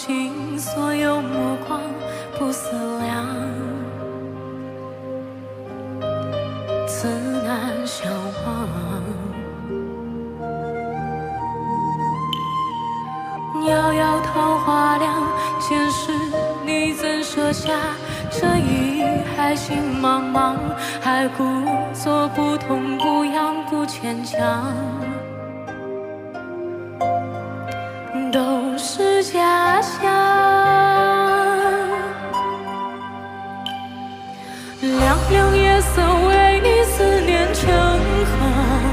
尽所有目光不思量，自难相忘。遥遥桃花凉，前世你怎舍下这一海心茫茫？还故作不痛不痒不牵强，都是假象。凉凉夜色为你思念成河，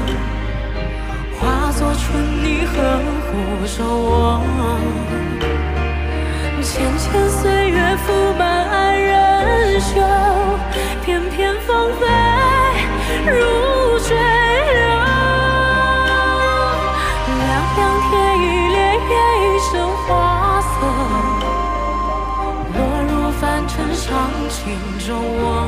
化作春泥呵护守我。浅浅岁月覆满爱人袖，片片芳菲如水流。凉凉天一帘夜一生花色，落入凡尘伤情中我。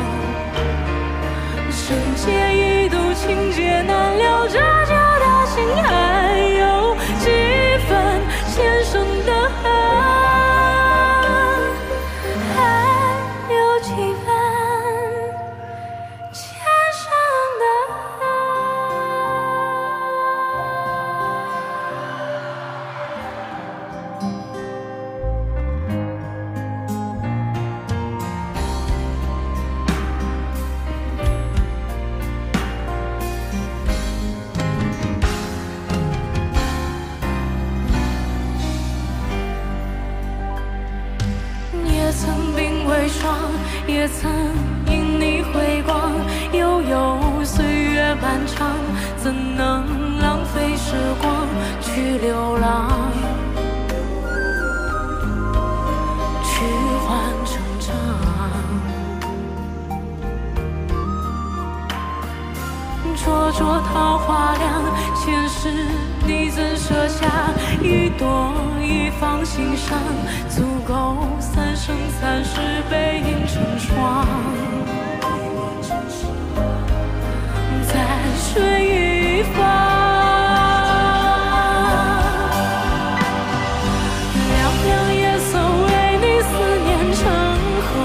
生劫一度情劫难留，这旧的心还有几分前生的恨。也曾因你辉光，悠悠岁月漫长，怎能浪费时光去流浪，去换成长。灼灼桃花凉，前世你怎舍下一朵一放心上，足够三生三世背影成双。在水一方，凉凉夜色为你思念成河，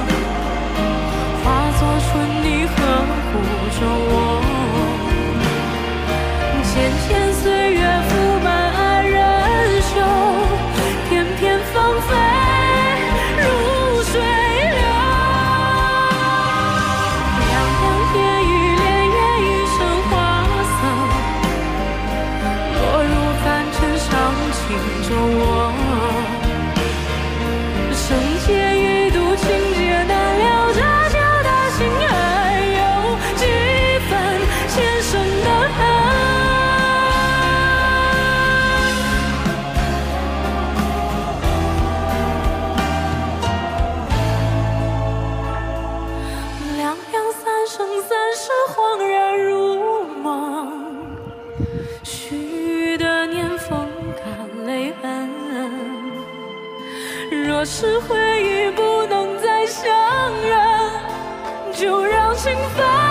化作春泥呵护着我。浅浅岁月覆满爱人袖，片片芳菲如水流。凉凉天一帘夜一生花色，落入凡尘伤情中我。生劫一度情劫难留，这旧的心还有几分前生的恨。恍然如梦，许的年风干泪痕。若是回忆不能再相认，就让情分